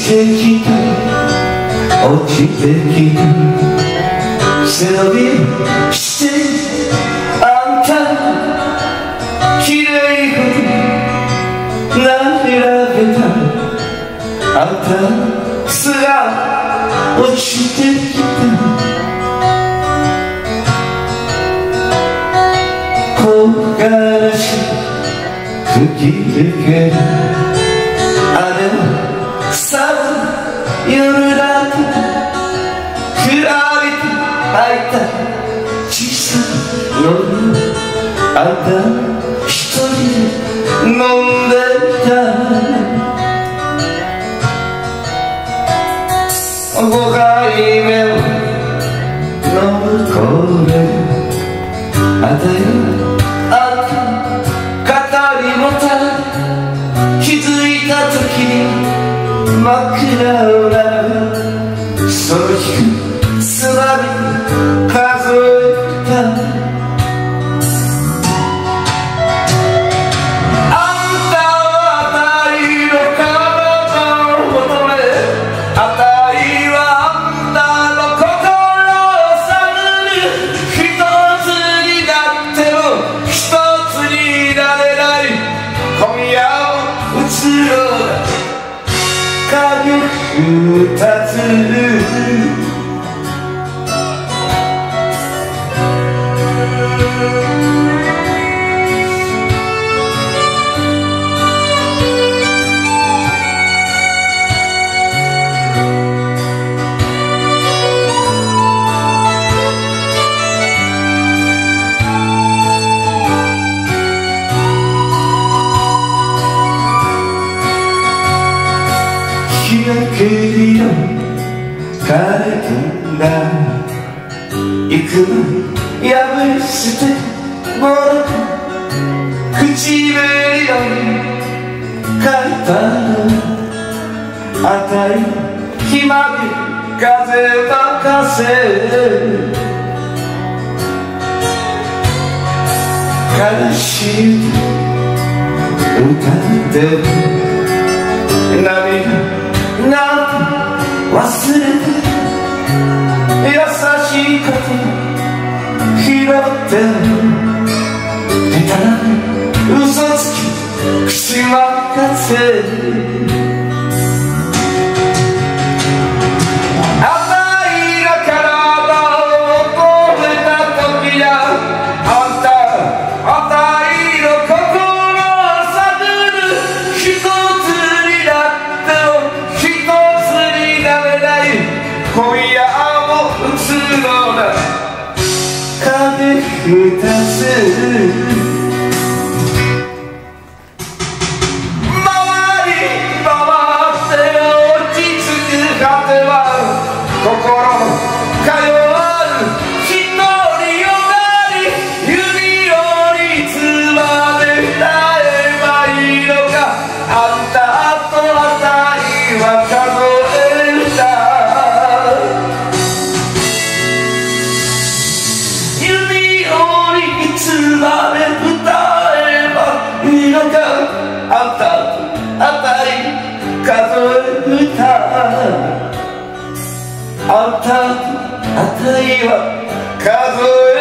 てきた落ちてきた背伸びしてあんた綺麗ほどなめられたあんたすが落ちてきた木枯らし吹き抜けるあれはさ夜だとふらりと開いた小さな夜あんた一人で飲んでた5回目を乗り越えるあたよあんた語りもた気づいた時に真っ暗なその日つまみ数えたあんたはあたいの体を求めあたいはあんたの心を探る一つになっても一つになれない今夜を移ろう影二つ日がけりの枯れんだ幾分破り捨てもろた口紅の書いたあたいひまび風任せ悲しい歌ってる涙なんて忘れて優しいこと拾ってでたらめ嘘つき口任せあたいが体を覚えた時やあんたあたいの心を探る一つになって今夜も移ろうな影二つ回り回って落ち着く果ては心通わぬ一人よがり指折りつまで耐えばいいのかあんたとあたいは数えたつまで歌えばいいのかあんたあたい数え歌あんたあたいは数え